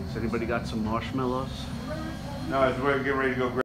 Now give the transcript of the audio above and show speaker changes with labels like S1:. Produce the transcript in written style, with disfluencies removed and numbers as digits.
S1: Has anybody got some marshmallows?
S2: No, we're getting ready to go grab